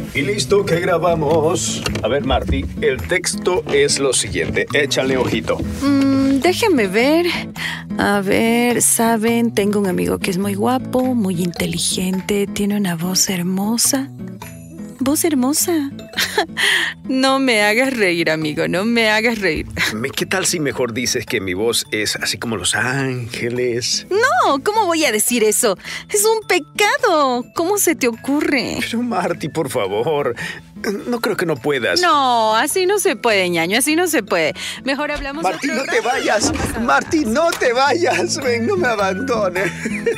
Y listo, que grabamos. A ver, Marty, el texto es lo siguiente. Échale ojito. Déjenme ver. A ver, saben, tengo un amigo que es muy guapo, muy inteligente, tiene una voz hermosa. ¿Voz hermosa? No me hagas reír, amigo, no me hagas reír. ¿Qué tal si mejor dices que mi voz es así como Los Ángeles? No, ¿cómo voy a decir eso? Es un pecado. ¿Cómo se te ocurre? Pero Marty, por favor, no creo que no puedas. No, así no se puede, ñaño, así no se puede. Mejor hablamos Marty, otro no te rato. vayas. Marty, no te vayas. Ven, no me abandones.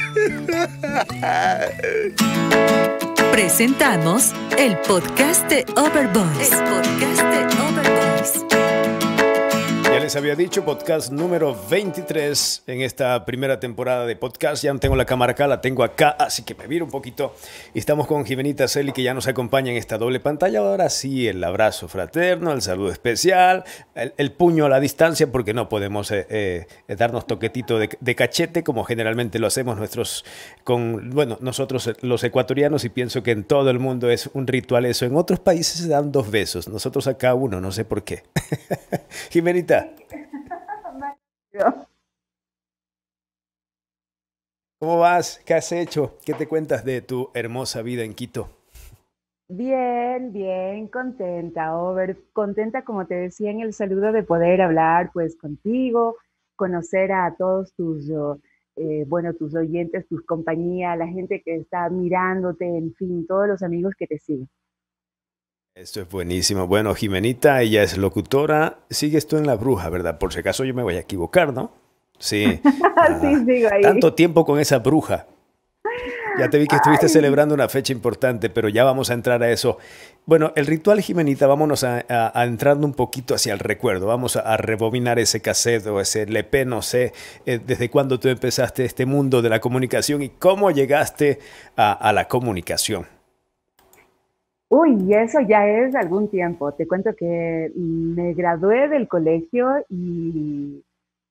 Presentamos el podcast de Overvoice. El podcast de Overvoice. Ya les había dicho, podcast número 23 en esta primera temporada de podcast. Ya no tengo la cámara acá, la tengo acá, así que me viro un poquito. Y estamos con Jimenita Celi, que ya nos acompaña en esta doble pantalla. Ahora sí, el abrazo fraterno, el saludo especial, el puño a la distancia, porque no podemos darnos toquetito de cachete, como generalmente lo hacemos nosotros los ecuatorianos, y pienso que en todo el mundo es un ritual eso. En otros países se dan 2 besos, nosotros acá uno, no sé por qué. Jimenita. ¿Cómo vas? ¿Qué has hecho? ¿Qué te cuentas de tu hermosa vida en Quito? Bien, bien, contenta, Over, contenta como te decía en el saludo de poder hablar pues contigo, conocer a todos tus oyentes, tus compañías, la gente que está mirándote, en fin, todos los amigos que te siguen. Esto es buenísimo. Bueno, Jimenita, ella es locutora. Sigues tú en La Bruja, ¿verdad? Por si acaso yo me voy a equivocar, ¿no? Sí. Sí, sigo ahí. Tanto tiempo con esa bruja. Ya te vi que estuviste Ay. celebrando una fecha importante, pero ya vamos a entrar a eso. Bueno, el ritual, Jimenita, vámonos a entrando un poquito hacia el recuerdo. Vamos a rebobinar ese cassette o ese LP, no sé, desde cuándo tú empezaste este mundo de la comunicación y cómo llegaste a la comunicación. Uy, eso ya es algún tiempo. Te cuento que me gradué del colegio y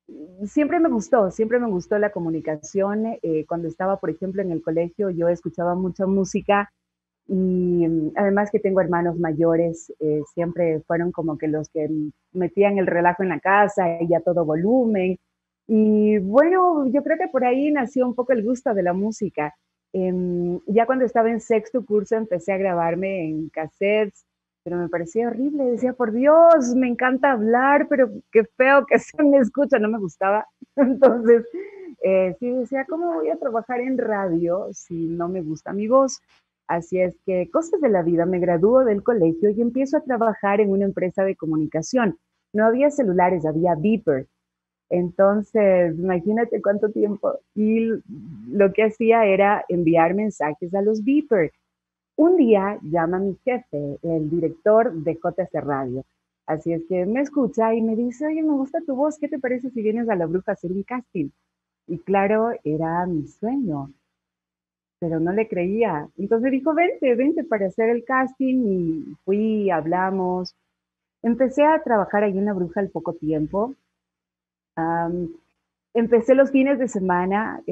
siempre me gustó la comunicación. Cuando estaba, por ejemplo, en el colegio, yo escuchaba mucha música y además que tengo hermanos mayores, siempre fueron como que los que metían el relajo en la casa y a todo volumen. Y bueno, yo creo que por ahí nació un poco el gusto de la música. Ya cuando estaba en sexto curso empecé a grabarme en cassettes, pero me parecía horrible. Decía, por Dios, me encanta hablar, pero qué feo que se me escucha, no me gustaba. Entonces, sí decía, ¿cómo voy a trabajar en radio si no me gusta mi voz? Así es que, cosas de la vida, me gradúo del colegio y empiezo a trabajar en una empresa de comunicación. No había celulares, había beeper. Entonces, imagínate cuánto tiempo. Y lo que hacía era enviar mensajes a los beeper. Un día llama mi jefe, el director de JC Radio. Así es que me escucha y me dice, oye, me gusta tu voz, ¿qué te parece si vienes a La Bruja a hacer un casting? Y claro, era mi sueño, pero no le creía. Entonces dijo, vente, vente para hacer el casting y fui, hablamos. Empecé a trabajar ahí en La Bruja al poco tiempo. Am, Empecé los fines de semana,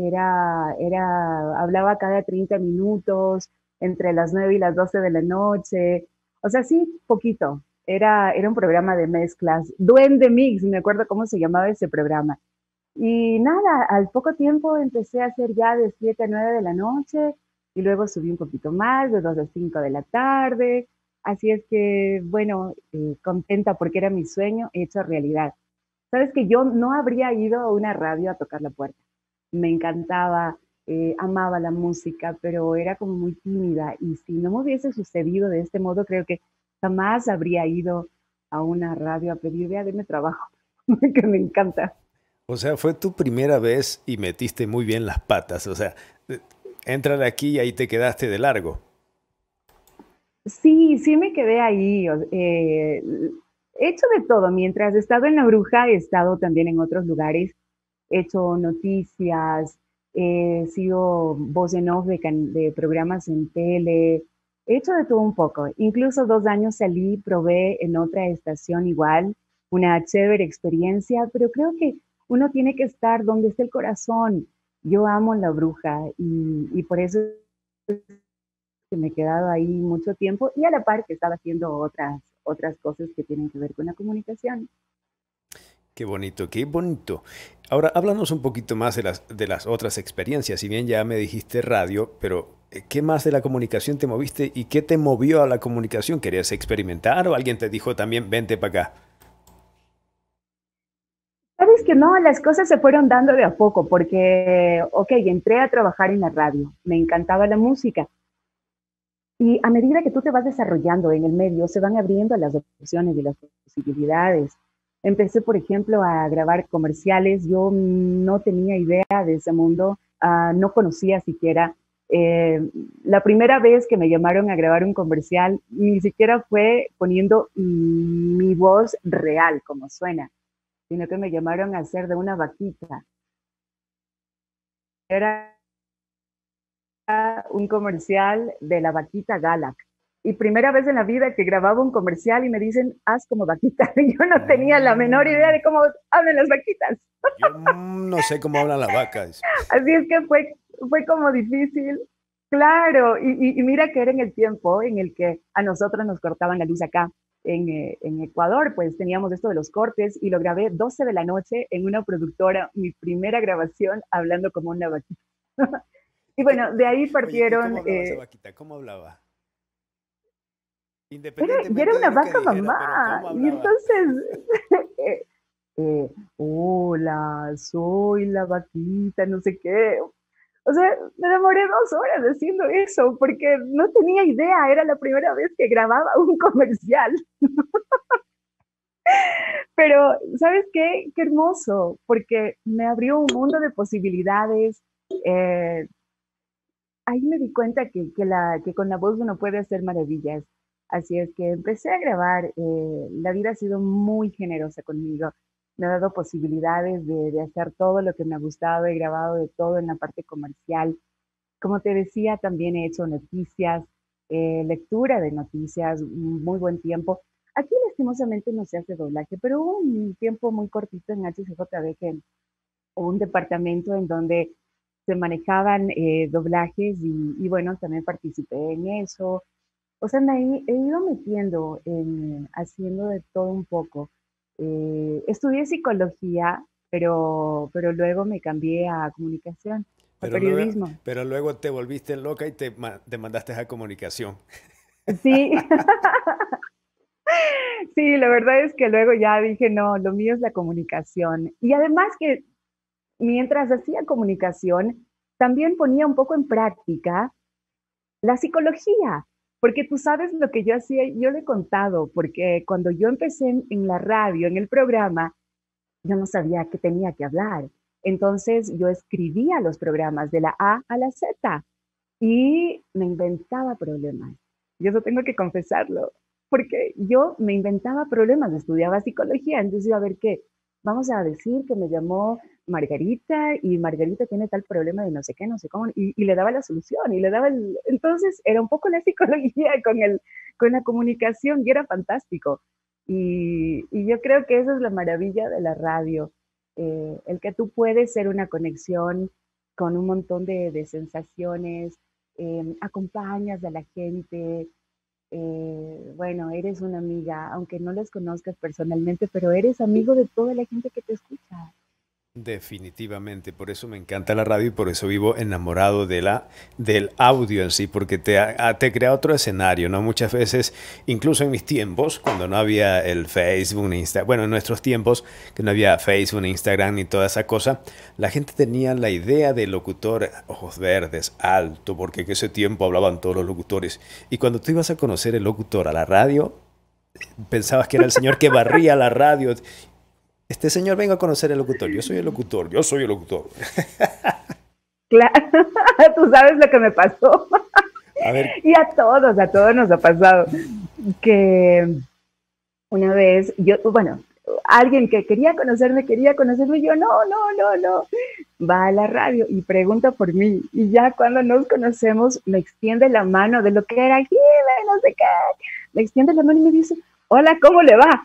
hablaba cada 30 minutos, entre las 9 y las 12 de la noche, o sea, sí, poquito. Era un programa de mezclas, Duende Mix, me acuerdo cómo se llamaba ese programa. Y nada, al poco tiempo empecé a hacer ya de 7 a 9 de la noche, y luego subí un poquito más, de 2 a 5 de la tarde. Así es que, bueno, contenta porque era mi sueño hecho realidad. Sabes que yo no habría ido a una radio a tocar la puerta. Me encantaba, amaba la música, pero era como muy tímida. Y si no me hubiese sucedido de este modo, creo que jamás habría ido a una radio a pedir, vea, deme trabajo, que me encanta. O sea, fue tu primera vez y metiste muy bien las patas. O sea, entra de aquí y ahí te quedaste de largo. Sí, sí me quedé ahí. He hecho de todo. Mientras he estado en La Bruja, he estado también en otros lugares. He hecho noticias, he sido voz en off de programas en tele. He hecho de todo un poco. Incluso 2 años salí, probé en otra estación igual, una chévere experiencia, pero creo que uno tiene que estar donde esté el corazón. Yo amo La Bruja y por eso que me he quedado ahí mucho tiempo y a la par que estaba haciendo otras cosas que tienen que ver con la comunicación. Qué bonito, qué bonito. Ahora, háblanos un poquito más de las otras experiencias. Si bien ya me dijiste radio, pero ¿qué más de la comunicación te moviste y qué te movió a la comunicación? ¿Querías experimentar o alguien te dijo también, vente para acá? Sabes que no, las cosas se fueron dando de a poco porque, ok, entré a trabajar en la radio, me encantaba la música y a medida que tú te vas desarrollando en el medio, se van abriendo las opciones y las posibilidades. Empecé, por ejemplo, a grabar comerciales, yo no tenía idea de ese mundo, no conocía siquiera. eh, la primera vez que me llamaron a grabar un comercial, ni siquiera fue poniendo mi voz real, como suena, sino que me llamaron a hacer de una vaquita. Era un comercial de la vaquita Galac. Y primera vez en la vida que grababa un comercial y me dicen, haz como vaquita. Yo no tenía la menor idea de cómo hablan las vaquitas. Yo no sé cómo hablan las vacas. Así es que fue como difícil. Claro, y mira que era en el tiempo en el que a nosotros nos cortaban la luz acá en Ecuador, pues teníamos esto de los cortes y lo grabé 12 de la noche en una productora, mi primera grabación hablando como una vaquita. Y bueno, de ahí Oye, ¿y cómo partieron, hablaba esa vaquita? ¿Cómo hablaba? y era Independientemente una de lo que vaca dijera, pero mamá, ¿cómo y hablaba? entonces, eh, hola, soy la vaquita, no sé qué. O sea, me demoré 2 horas haciendo eso porque no tenía idea, era la primera vez que grababa un comercial. Pero, ¿sabes qué? Qué hermoso, porque me abrió un mundo de posibilidades. Eh, Ahí me di cuenta que con la voz uno puede hacer maravillas. Así es que empecé a grabar. La vida ha sido muy generosa conmigo. Me ha dado posibilidades de hacer todo lo que me ha gustado. He grabado de todo en la parte comercial. Como te decía, también he hecho noticias, lectura de noticias, un muy buen tiempo. Aquí lastimosamente no se hace doblaje, pero hubo un tiempo muy cortito en HCJB que hubo un departamento en donde se manejaban doblajes y bueno, también participé en eso. O sea, he ido metiendo haciendo de todo un poco. Estudié psicología, pero luego me cambié a comunicación, a periodismo. Pero luego te volviste loca y te mandaste a comunicación. Sí, sí, la verdad es que luego ya dije, no, lo mío es la comunicación. Y además que mientras hacía comunicación, también ponía un poco en práctica la psicología, porque tú sabes lo que yo hacía, yo le he contado, porque cuando yo empecé en la radio, en el programa, yo no sabía qué tenía que hablar. Entonces yo escribía los programas de la A a la Z y me inventaba problemas. Y eso tengo que confesarlo, porque yo me inventaba problemas, estudiaba psicología, entonces iba a ver qué, vamos a decir que me llamó Margarita y Margarita tiene tal problema de no sé qué, no sé cómo, y le daba la solución, y le daba entonces era un poco la psicología con la comunicación y era fantástico. Y yo creo que esa es la maravilla de la radio, el que tú puedes ser una conexión con un montón de sensaciones, acompañas a la gente, bueno, eres una amiga, aunque no las conozcas personalmente, pero eres amigo de toda la gente que te escucha. Definitivamente, por eso me encanta la radio y por eso vivo enamorado del audio en sí, porque te crea otro escenario, ¿no? Muchas veces, incluso en mis tiempos, cuando no había el Facebook ni Instagram, bueno, en nuestros tiempos, que no había Facebook ni Instagram ni toda esa cosa, la gente tenía la idea del locutor ojos verdes, alto, porque en ese tiempo hablaban todos los locutores. Y cuando tú ibas a conocer el locutor a la radio, pensabas que era el señor que barría la radio. Este señor, venga a conocer el locutor. Yo soy el locutor, yo soy el locutor. Claro, tú sabes lo que me pasó. A ver, Y a todos nos ha pasado que una vez, yo, bueno, alguien que quería conocerme, yo, no, no, no, no, va a la radio y pregunta por mí. Y ya cuando nos conocemos, me extiende la mano de lo que era, no sé qué, me extiende la mano y me dice, hola, ¿cómo le va?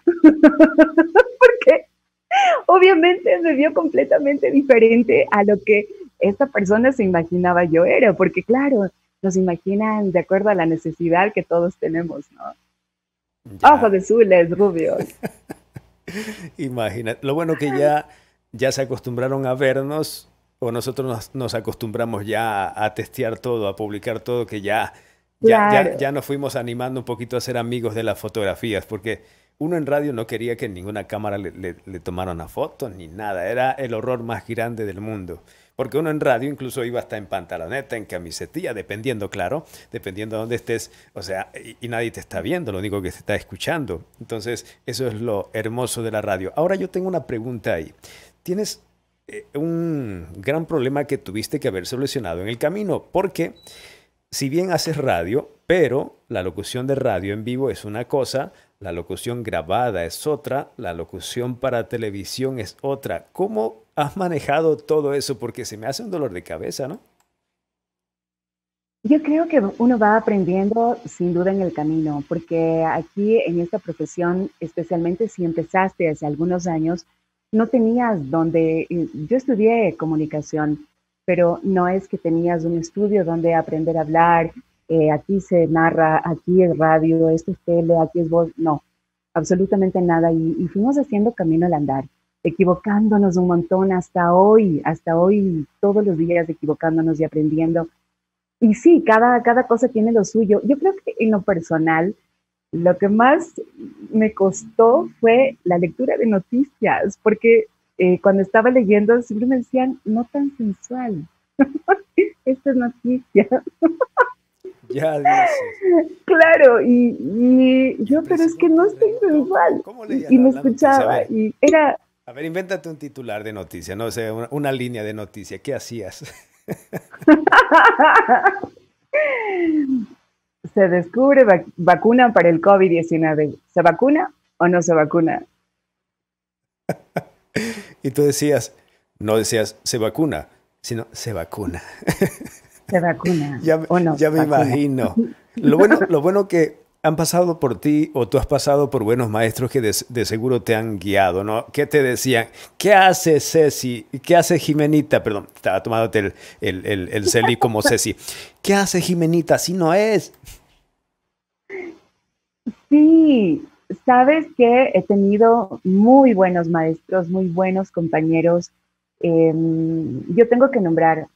Porque obviamente me vio completamente diferente a lo que esta persona se imaginaba yo era, porque claro, nos imaginan de acuerdo a la necesidad que todos tenemos, ¿no? Ya, Ojos azules, rubios. imagina. Lo bueno que ya se acostumbraron a vernos, o nosotros nos acostumbramos ya a testear todo, a publicar todo, que ya Claro. nos fuimos animando un poquito a ser amigos de las fotografías, porque uno en radio no quería que ninguna cámara le tomara una foto ni nada. Era el horror más grande del mundo. Porque uno en radio incluso iba hasta en pantaloneta, en camisetilla, dependiendo, claro, dependiendo de dónde estés, o sea, y nadie te está viendo, lo único que se está escuchando. Entonces, eso es lo hermoso de la radio. Ahora yo tengo una pregunta ahí. ¿Tienes un gran problema que tuviste que haber solucionado en el camino? Porque si bien haces radio, pero la locución de radio en vivo es una cosa, la locución grabada es otra, la locución para televisión es otra. ¿Cómo has manejado todo eso? Porque se me hace un dolor de cabeza, ¿no? Yo creo que uno va aprendiendo sin duda en el camino, porque aquí en esta profesión, especialmente si empezaste hace algunos años, no tenías donde, yo estudié comunicación, pero no es que tenías un estudio donde aprender a hablar, aquí se narra, aquí es radio, esto es tele, aquí es voz, no, absolutamente nada. Y fuimos haciendo camino al andar, equivocándonos un montón hasta hoy, todos los días equivocándonos y aprendiendo. Y sí, cada cosa tiene lo suyo. Yo creo que en lo personal, lo que más me costó fue la lectura de noticias, porque cuando estaba leyendo siempre me decían, no tan sensual, esta es noticia. Ya dices. Claro, y Qué yo, pero es que no impresionante, estoy Reni. sensual. ¿Cómo Y, leías y me la noticia? escuchaba y era, A ver, invéntate un titular de noticia, no sé, una línea de noticia. ¿Qué hacías? se descubre vacuna para el COVID-19. ¿Se vacuna o no se vacuna? Y tú decías, no decías se vacuna, sino se vacuna. ¿Se vacuna Ya, o no ya se me vacuna? imagino. Lo bueno que han pasado por ti o tú has pasado por buenos maestros que de seguro te han guiado, ¿no? ¿Qué te decían? ¿Qué hace Ceci? ¿Qué hace Jimenita? Perdón, estaba tomándote el Celi como Ceci. ¿Qué hace Jimenita? Si no es. Sí, sabes que he tenido muy buenos maestros, muy buenos compañeros. Yo tengo que nombrar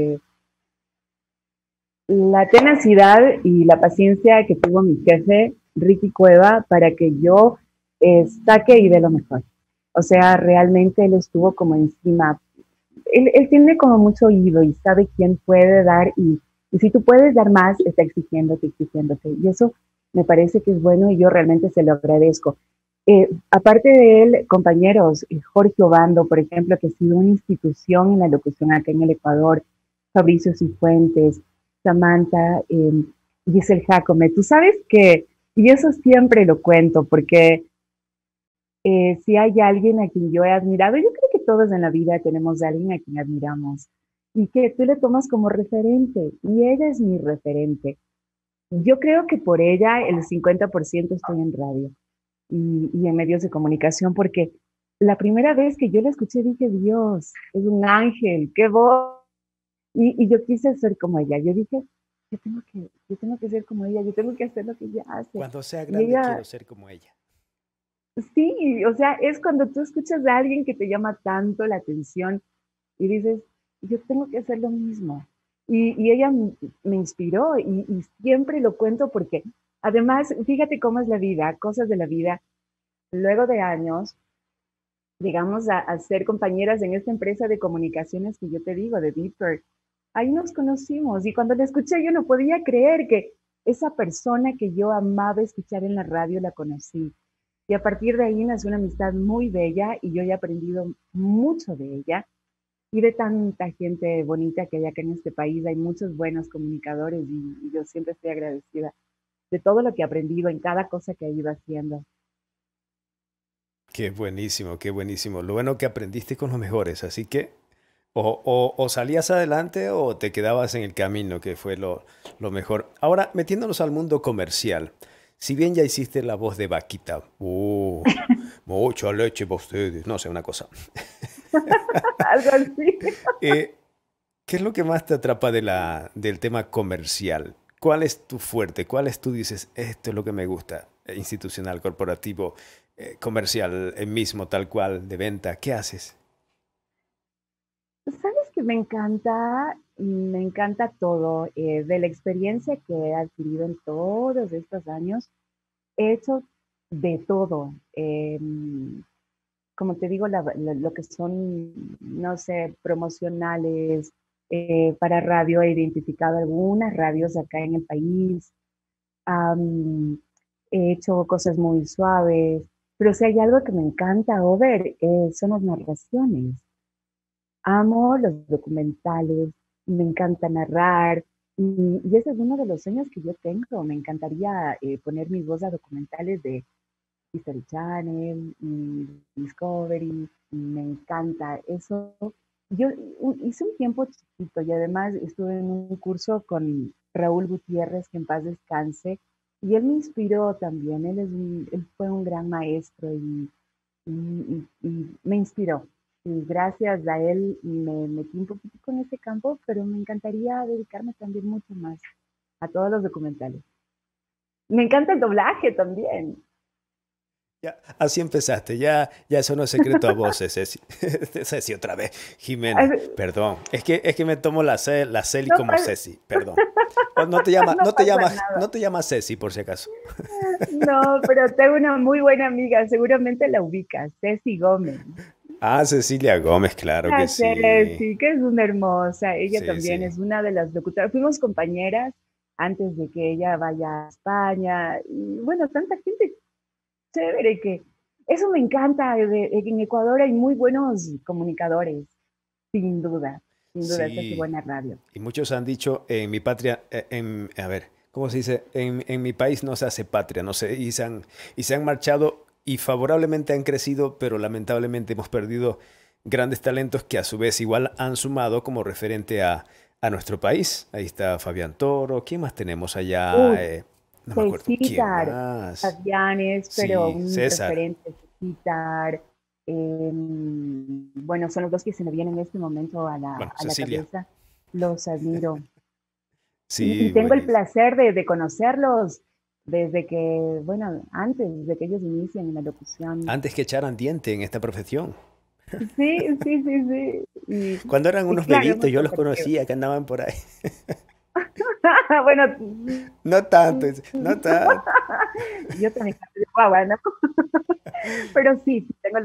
la tenacidad y la paciencia que tuvo mi jefe, Ricky Cueva, para que yo saque y dé lo mejor. O sea, realmente él estuvo como encima. Él tiene como mucho oído y sabe quién puede dar y si tú puedes dar más, está exigiéndote, exigiéndote. Y eso me parece que es bueno y yo realmente se lo agradezco. Aparte de él, compañeros, Jorge Obando, por ejemplo, que ha sido una institución en la locución acá en el Ecuador, Fabricio Cifuentes, Samantha, Giselle Jacome, tú sabes que, y eso siempre lo cuento, porque si hay alguien a quien yo he admirado, yo creo que todos en la vida tenemos a alguien a quien admiramos y que tú le tomas como referente, y ella es mi referente. Yo creo que por ella el 50% estoy en radio y en medios de comunicación, porque la primera vez que yo la escuché dije, Dios, es un ángel, qué voz. Y yo quise ser como ella. Yo dije, yo tengo que ser como ella, yo tengo que hacer lo que ella hace. Cuando sea Y grande quiero ella, ser como ella. sí, o sea, es cuando tú escuchas a alguien que te llama tanto la atención y dices, yo tengo que hacer lo mismo. Y ella me inspiró y siempre lo cuento porque además, fíjate cómo es la vida, cosas de la vida. Luego de años, llegamos a ser compañeras en esta empresa de comunicaciones que yo te digo, de Deeper. Ahí nos conocimos y cuando la escuché yo no podía creer que esa persona que yo amaba escuchar en la radio la conocí. Y a partir de ahí nació una amistad muy bella y yo he aprendido mucho de ella y de tanta gente bonita que hay acá en este país. Hay muchos buenos comunicadores y yo siempre estoy agradecida de todo lo que he aprendido en cada cosa que he ido haciendo. Qué buenísimo, qué buenísimo. Lo bueno que aprendiste con los mejores, así que o salías adelante o te quedabas en el camino, que fue lo mejor. Ahora, metiéndonos al mundo comercial, si bien ya hiciste la voz de vaquita, mucha leche para ustedes, no sé, una cosa. Algo así. Eh, ¿Qué es lo que más te atrapa del tema comercial? ¿Cuál es tu fuerte? ¿Cuál es tú dices, esto es lo que me gusta? Institucional, corporativo, comercial, mismo, tal cual, de venta. ¿Qué haces? Sabes que me encanta todo. De la experiencia que he adquirido en todos estos años, he hecho de todo. Como te digo, lo que son, no sé, promocionales, para radio, he identificado algunas radios acá en el país. Am, He hecho cosas muy suaves, pero si hay algo que me encanta, Over, son las narraciones. Amo los documentales, me encanta narrar y ese es uno de los sueños que yo tengo. Me encantaría poner mi voz a documentales de History Channel y Discovery. Me encanta eso. Yo hice un tiempo chiquito y además estuve en un curso con Raúl Gutiérrez, que en paz descanse, y él me inspiró también. Él fue un gran maestro y me inspiró. Y gracias a él me metí un poquito con ese campo, pero me encantaría dedicarme también mucho más a todos los documentales. Me encanta el doblaje también. Ya, así empezaste, ya eso no es secreto a voces, Ceci. Ceci otra vez, Jimena, perdón. Es que me tomo la Celi No como pasa, Ceci, perdón. O no te llama, no pasa no nada. te llamas Ceci por si acaso. No, pero tengo una muy buena amiga, seguramente la ubicas, Ceci Gómez. Ah, Cecilia Gómez, claro que La sí. Ceci, que es una hermosa. Ella Sí, también sí. es una de las locutoras. Fuimos compañeras antes de que ella vaya a España. Y bueno, tanta gente chévere que eso me encanta. En Ecuador hay muy buenos comunicadores, sin duda. Sin duda, se hace Sí. buena radio. Y muchos han dicho en mi patria, a ver, ¿cómo se dice? En mi país no se hace patria, no sé, y se han marchado y favorablemente han crecido, pero lamentablemente hemos perdido grandes talentos que a su vez igual han sumado como referente a nuestro país. Ahí está Fabián Toro, ¿quién más tenemos allá? Uy, No me acuerdo, ¿quién Cecitar, más? Fabianes, pero Sí, un César, referente, Cecitar. Bueno, son los dos que se me vienen en este momento a bueno, la Cecilia. cabeza. Los admiro. Y Sí, tengo el buenísimo. placer de conocerlos desde que, bueno, antes de que ellos inicien en la locución. Antes que echaran diente en esta profesión. Sí, sí, sí, sí. Cuando eran Y unos claro, bebitos, hemos yo los compartido. conocía que andaban por ahí. Bueno, No tanto, no tanto. yo también de guagua, ¿no? Pero sí, sí, tengo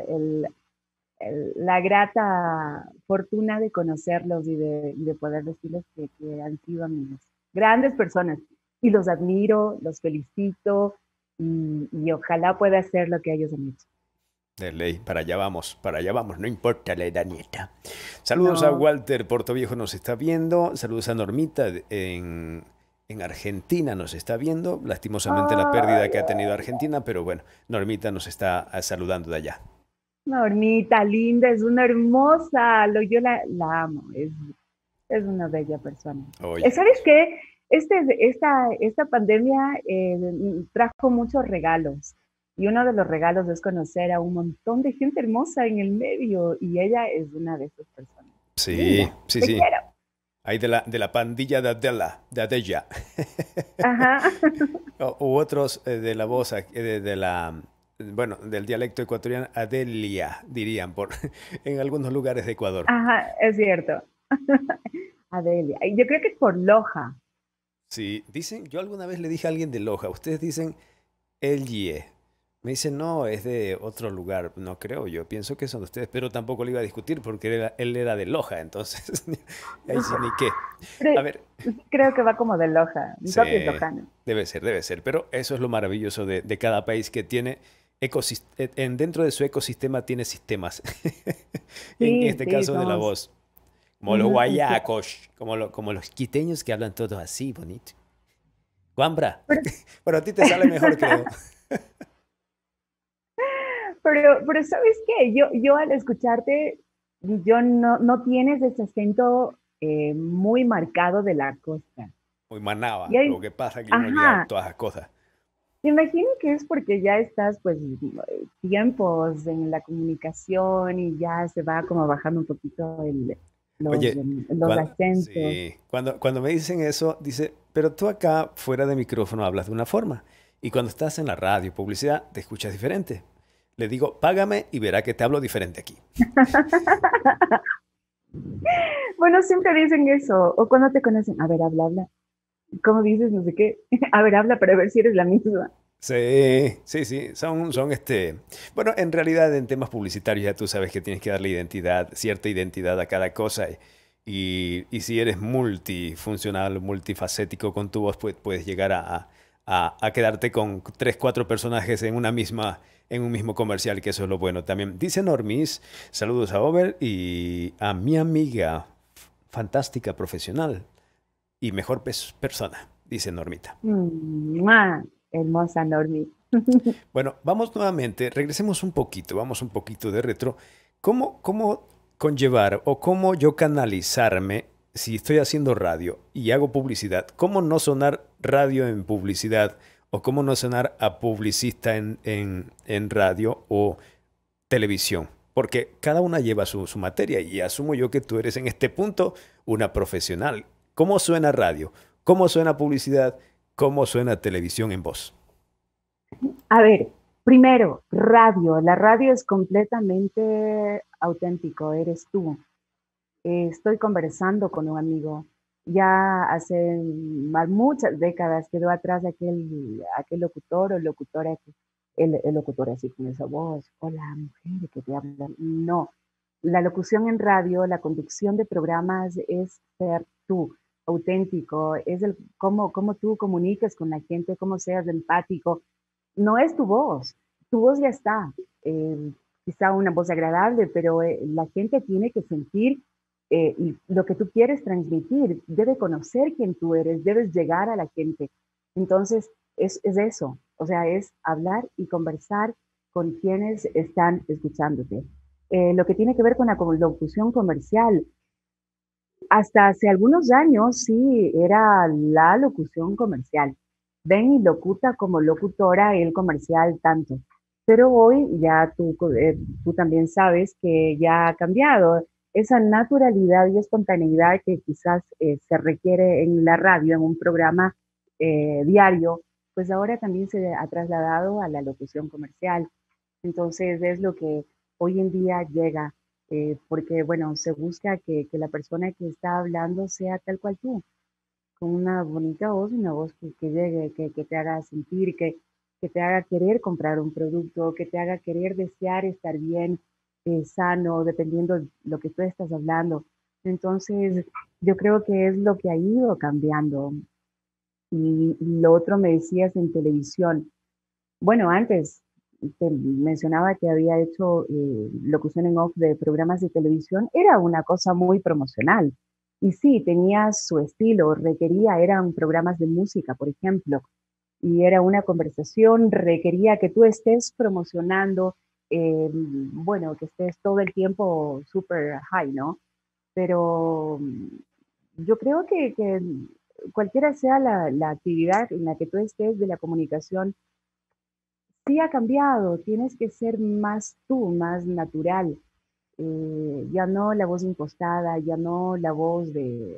la grata fortuna de conocerlos y de poder decirles que han sido amigos. Grandes personas. Y los admiro, los felicito y ojalá pueda hacer lo que ellos han hecho. De ley, para allá vamos, no importa la edad nieta. Saludos a No. Walter Portoviejo, nos está viendo. Saludos a Normita en Argentina, nos está viendo. Lastimosamente la pérdida Ay, que ha tenido Argentina, pero bueno, Normita nos está saludando de allá. Normita, linda, es una hermosa. Yo la amo, es una bella persona. Oye, ¿Sabes qué? Esta pandemia trajo muchos regalos. Y uno de los regalos es conocer a un montón de gente hermosa en el medio. Y ella es una de esas personas. sí, Linda. sí, Te sí. quiero. Hay de la pandilla de Adella. Ajá. U otros de la voz, bueno, del dialecto ecuatoriano, Adelia, dirían, en algunos lugares de Ecuador. Ajá, es cierto. Adelia. Y yo creo que es por Loja. Sí, dicen, yo alguna vez le dije a alguien de Loja, ustedes dicen El Yie. Me dicen, no, es de otro lugar. No creo, yo pienso que son de ustedes, pero tampoco le iba a discutir porque él era de Loja, entonces, ahí sí ni qué. A Pero ver, sí creo que va como de Loja. Mi sí, papi es lojano. debe ser, pero eso es lo maravilloso de cada país que tiene dentro de su ecosistema tiene sistemas. En Sí, este sí, caso de la somos. voz, como los Ujú, guayacos, como los quiteños que hablan todos así, bonito. Guambra, pero, pero a ti te sale mejor, creo. pero ¿sabes qué? Yo al escucharte, yo no tienes ese acento muy marcado de la costa. Muy Y manaba, lo hay, que pasa es que yo me olvidaba ajá, todas las cosas. me imagino que es porque ya estás pues tiempos en la comunicación y ya se va como bajando un poquito el... los, Oye, los acentos. sí, cuando me dicen eso, dice, pero tú acá fuera de micrófono hablas de una forma y cuando estás en la radio, publicidad, te escuchas diferente. Le digo, págame y verá que te hablo diferente aquí. Bueno, siempre dicen eso. O cuando te conocen, a ver, habla, habla. ¿Cómo dices? No sé qué. A ver, habla para ver si eres la misma. Sí, sí, sí, bueno, en realidad en temas publicitarios ya tú sabes que tienes que darle identidad, cierta identidad a cada cosa y si eres multifuncional, multifacético con tu voz, pues puedes llegar a quedarte con tres, cuatro personajes en en un mismo comercial, que eso es lo bueno también. Dice Normis, saludos a Over y a mi amiga, fantástica profesional y mejor persona, dice Normita. ¡Mua! Hermosa Normi. Bueno, vamos nuevamente, regresemos un poquito, vamos un poquito de retro. ¿Cómo conllevar o cómo yo canalizarme si estoy haciendo radio y hago publicidad? ¿Cómo no sonar radio en publicidad o cómo no sonar a publicista en radio o televisión? Porque cada una lleva su materia y asumo yo que tú eres en este punto una profesional. ¿Cómo suena radio? ¿Cómo suena publicidad? ¿Cómo suena televisión en voz? A ver, primero, radio. La radio es completamente auténtico, eres tú. Estoy conversando con un amigo. Ya hace muchas décadas quedó atrás aquel locutor o locutora, el locutor así con esa voz, hola mujer que te habla. No, la locución en radio, la conducción de programas es ser tú, auténtico, es cómo tú comunicas con la gente, cómo seas empático. No es tu voz ya está. Eh, Quizá una voz agradable, pero la gente tiene que sentir y lo que tú quieres transmitir, debe conocer quién tú eres, debes llegar a la gente. Entonces, es eso, o sea, es hablar y conversar con quienes están escuchándote. Lo que tiene que ver con la locución comercial, hasta hace algunos años sí era la locución comercial. Ven y locuta como locutora el comercial tanto. Pero hoy ya tú también sabes que ya ha cambiado esa naturalidad y espontaneidad que quizás se requiere en la radio, en un programa diario, pues ahora también se ha trasladado a la locución comercial. Entonces es lo que hoy en día llega, porque bueno, se busca que la persona que está hablando sea tal cual tú, con una bonita voz, una voz que llegue, que te haga sentir, que te haga querer comprar un producto, que te haga querer desear estar bien, sano, dependiendo de lo que tú estás hablando. Entonces, yo creo que es lo que ha ido cambiando. Y lo otro me decías en televisión. Bueno, antes te mencionaba que había hecho locución en off de programas de televisión, era una cosa muy promocional. Y sí, tenía su estilo, eran programas de música, por ejemplo, y era una conversación, requería que tú estés promocionando, bueno, que estés todo el tiempo super high, ¿no? Pero yo creo que cualquiera sea la actividad en la que tú estés de la comunicación, sí ha cambiado, tienes que ser más tú, más natural. Ya no la voz impostada, ya no la voz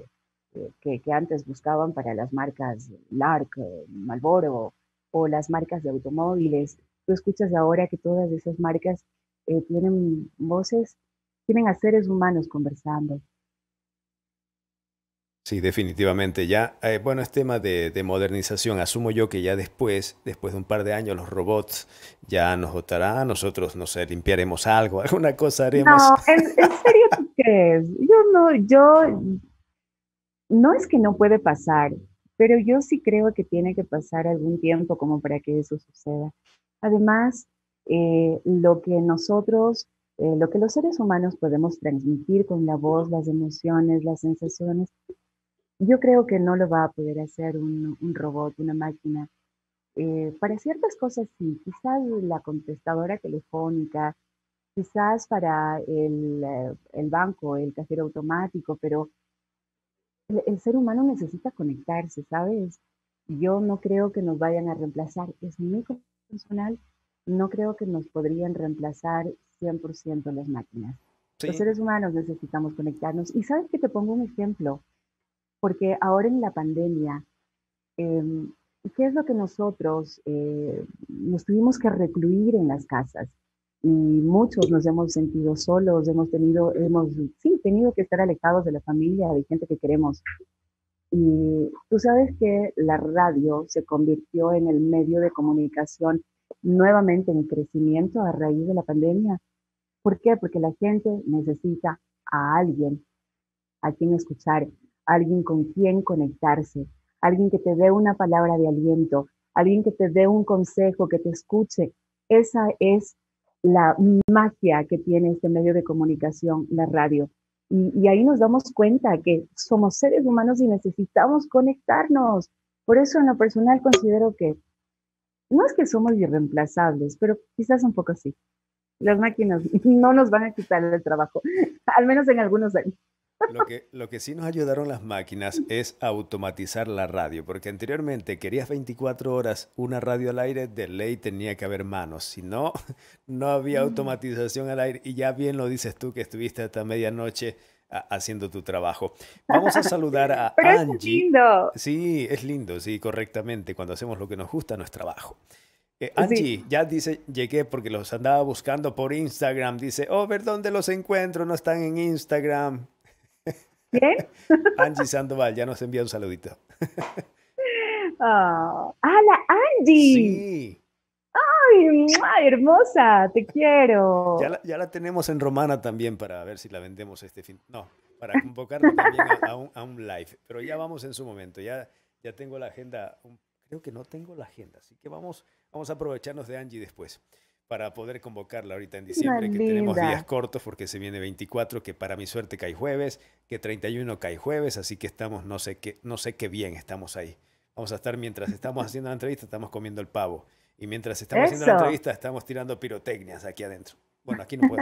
que antes buscaban para las marcas Lark, Marlboro o las marcas de automóviles. Tú escuchas ahora que todas esas marcas tienen voces, tienen a seres humanos conversando. Sí, definitivamente. Ya, bueno, es tema de modernización. Asumo yo que ya después de un par de años, los robots ya nos botarán, nosotros, no sé, limpiaremos algo, alguna cosa haremos. No, en serio tú crees? No es que no puede pasar, pero yo sí creo que tiene que pasar algún tiempo como para que eso suceda. Además, lo que los seres humanos podemos transmitir con la voz, las emociones, las sensaciones, yo creo que no lo va a poder hacer un robot, una máquina. Para ciertas cosas sí, quizás la contestadora telefónica, quizás para el banco, el cajero automático, pero el ser humano necesita conectarse, ¿sabes? Yo no creo que nos vayan a reemplazar, es muy personal, no creo que nos podrían reemplazar 100% las máquinas. Los Sí. seres humanos necesitamos conectarnos. Y sabes que te pongo un ejemplo, porque ahora en la pandemia, eh, ¿qué es lo que nosotros nos tuvimos que recluir en las casas? Y muchos nos hemos sentido solos, sí, tenido que estar alejados de la familia, de gente que queremos. Y tú sabes que la radio se convirtió en el medio de comunicación nuevamente en crecimiento a raíz de la pandemia. ¿Por qué? Porque la gente necesita a alguien a quien escuchar, alguien con quien conectarse, alguien que te dé una palabra de aliento, alguien que te dé un consejo, que te escuche. Esa es la magia que tiene este medio de comunicación, la radio. Y ahí nos damos cuenta que somos seres humanos y necesitamos conectarnos. Por eso en lo personal considero que no es que somos irreemplazables, pero quizás un poco sí. Las máquinas no nos van a quitar el trabajo, al menos en algunos años. Lo que sí nos ayudaron las máquinas es automatizar la radio, porque anteriormente querías 24 horas una radio al aire, de ley tenía que haber manos, si no, no había automatización al aire y ya bien lo dices tú que estuviste hasta medianoche haciendo tu trabajo. Vamos a saludar a Pero es Angie. lindo. Sí, es lindo, sí, correctamente, cuando hacemos lo que nos gusta no es trabajo. Sí. Angie, ya dice, llegué porque los andaba buscando por Instagram, dice, oh, ver dónde los encuentro, no están en Instagram. ¿Quién? Angie Sandoval ya nos envía un saludito. Oh, ¡hala, Angie! Sí, ¡Ay, mua, hermosa! Te quiero. ya la tenemos en Romana también para ver si la vendemos este fin. No, para convocarla también a un live. Pero ya vamos en su momento. Ya tengo la agenda. Creo que no tengo la agenda. Así que vamos a aprovecharnos de Angie después para poder convocarla ahorita en Una diciembre, que tenemos días linda. cortos porque se viene 24, que para mi suerte cae jueves, que 31 cae jueves. Así que estamos, no sé qué bien estamos ahí. Vamos a estar mientras estamos haciendo la entrevista, estamos comiendo el pavo. Y mientras estamos haciendo la Eso. entrevista, estamos tirando pirotecnias aquí adentro. Bueno, aquí no puedo.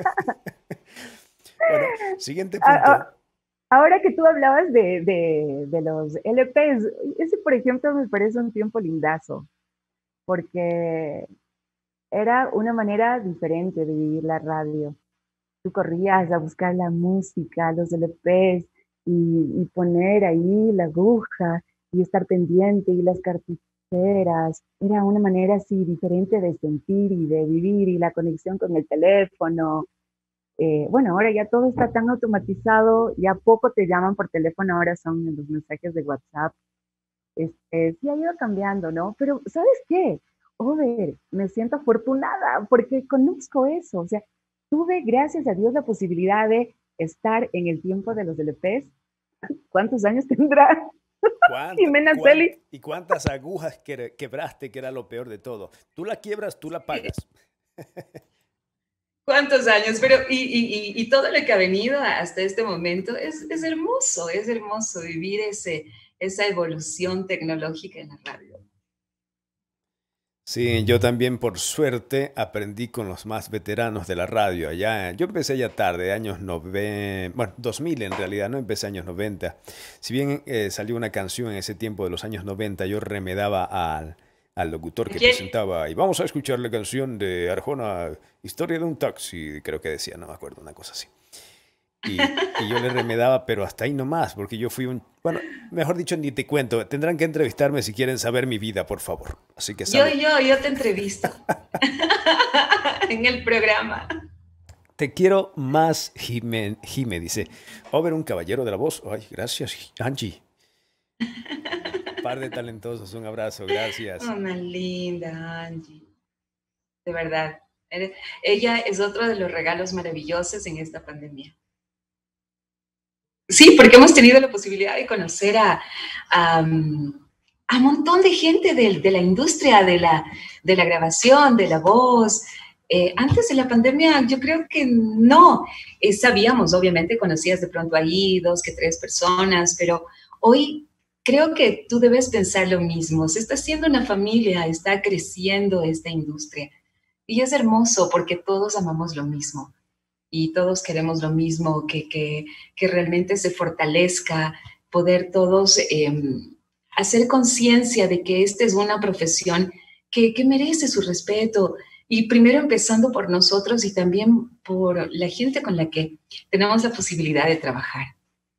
Bueno, siguiente A- punto. a- Ahora que tú hablabas de los LPs, ese por ejemplo me parece un tiempo lindazo, porque era una manera diferente de vivir la radio. Tú corrías a buscar la música, los LPs y poner ahí la aguja y estar pendiente y las cartucheras. Era una manera así diferente de sentir y de vivir y la conexión con el teléfono. Bueno, ahora ya todo está tan automatizado, ya poco te llaman por teléfono, ahora son los mensajes de WhatsApp. Sí ha ido cambiando, ¿no? Pero ¿sabes qué? Over, me siento afortunada porque conozco eso. O sea, tuve, gracias a Dios, la posibilidad de estar en el tiempo de los LPs. ¿Cuántos años tendrá Jimena Celi? ¿Y cuántas agujas quebraste, que era lo peor de todo? Tú la quiebras, tú la pagas. ¿Cuántos años? Pero, y todo lo que ha venido hasta este momento es hermoso vivir esa evolución tecnológica en la radio. Sí, yo también por suerte aprendí con los más veteranos de la radio allá. Yo empecé ya tarde, años 90, bueno, 2000 en realidad, no empecé años 90. Si bien salió una canción en ese tiempo de los años 90, yo remedaba al locutor que ¿Quién? presentaba y vamos a escuchar la canción de Arjona, Historia de un taxi, creo que decía, no me acuerdo, una cosa así. Y yo le remedaba, pero hasta ahí nomás, porque yo fui bueno, mejor dicho, ni te cuento. Tendrán que entrevistarme si quieren saber mi vida, por favor. Así que Yo, salud. yo, yo te entrevisto en el programa. Te quiero más, Jime, dice. Over, un caballero de la voz. Ay, gracias, Angie. Par de talentosos, un abrazo, gracias. Una linda Angie, de verdad. Ella es otro de los regalos maravillosos en esta pandemia. Sí, porque hemos tenido la posibilidad de conocer a un montón de gente de la industria de la grabación, de la voz. Antes de la pandemia, yo creo que no. Sabíamos, obviamente, conocías de pronto ahí dos que tres personas, pero hoy creo que tú debes pensar lo mismo. Se está haciendo una familia, está creciendo esta industria. Y es hermoso porque todos amamos lo mismo y todos queremos lo mismo, que realmente se fortalezca, poder todos hacer conciencia de que esta es una profesión que merece su respeto, Y primero empezando por nosotros y también por la gente con la que tenemos la posibilidad de trabajar.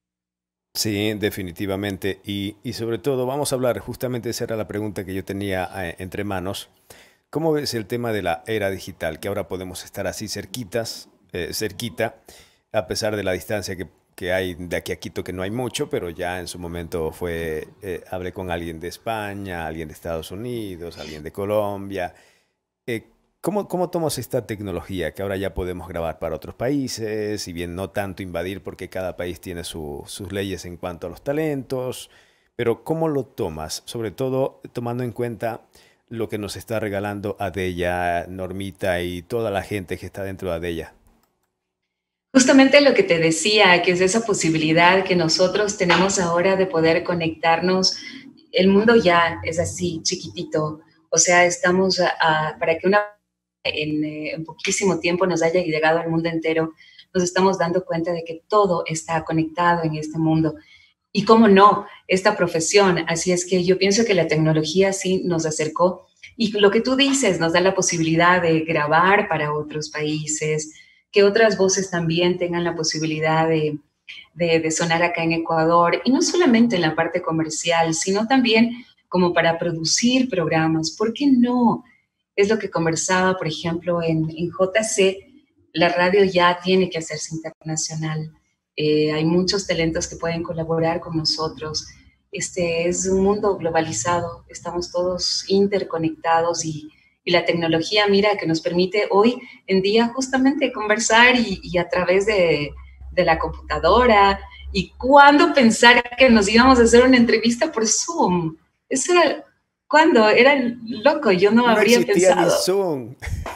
Sí, definitivamente. Y sobre todo, vamos a hablar, justamente esa era la pregunta que yo tenía entre manos. ¿Cómo ves el tema de la era digital? Que ahora podemos estar así cerquitas, cerquita, a pesar de la distancia que hay de aquí a Quito, que no hay mucho, pero ya en su momento fue, hablé con alguien de España, alguien de Estados Unidos, alguien de Colombia. Eh, ¿cómo tomas esta tecnología que ahora ya podemos grabar para otros países, si bien no tanto invadir porque cada país tiene sus leyes en cuanto a los talentos, pero cómo lo tomas, sobre todo tomando en cuenta lo que nos está regalando Adella, Normita y toda la gente que está dentro de Adella? Justamente lo que te decía, que es esa posibilidad que nosotros tenemos ahora de poder conectarnos. El mundo ya es así, chiquitito. O sea, estamos para que en poquísimo tiempo nos haya llegado al mundo entero, nos estamos dando cuenta de que todo está conectado en este mundo. Y cómo no, esta profesión. Así es que yo pienso que la tecnología sí nos acercó. Y lo que tú dices, nos da la posibilidad de grabar para otros países, que otras voces también tengan la posibilidad de sonar acá en Ecuador. Y no solamente en la parte comercial, sino también como para producir programas. ¿Por qué no? Es lo que conversaba, por ejemplo, en JC. La radio ya tiene que hacerse internacional. Hay muchos talentos que pueden colaborar con nosotros. Este es un mundo globalizado, estamos todos interconectados y la tecnología, mira, que nos permite hoy en día justamente conversar y a través de la computadora. ¿Y cuándo pensar que nos íbamos a hacer una entrevista por Zoom? Eso era, ¿cuándo? Era loco, yo no No habría existía ni pensado. Zoom.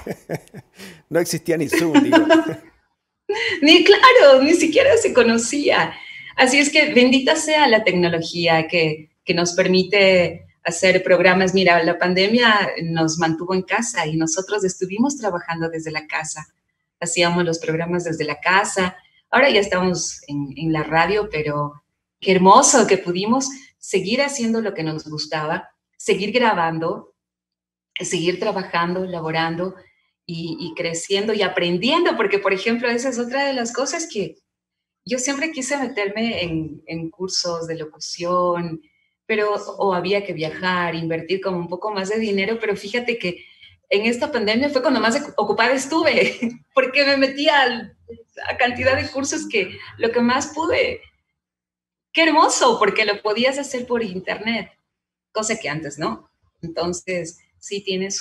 No existía ni Zoom, digo. Ni claro, ni siquiera se conocía. Así es que bendita sea la tecnología que nos permite hacer programas. Mira, la pandemia nos mantuvo en casa y nosotros estuvimos trabajando desde la casa. Hacíamos los programas desde la casa. Ahora ya estamos en la radio, pero qué hermoso que pudimos seguir haciendo lo que nos gustaba, seguir grabando, seguir trabajando, laborando y creciendo y aprendiendo, porque, por ejemplo, esa es otra de las cosas que yo siempre quise meterme en cursos de locución, pero o había que viajar, invertir como un poco más de dinero, pero fíjate que en esta pandemia fue cuando más ocupada estuve, porque me metí a cantidad de cursos que lo que más pude. Qué hermoso, porque lo podías hacer por internet, cosa que antes no. Entonces, sí tiene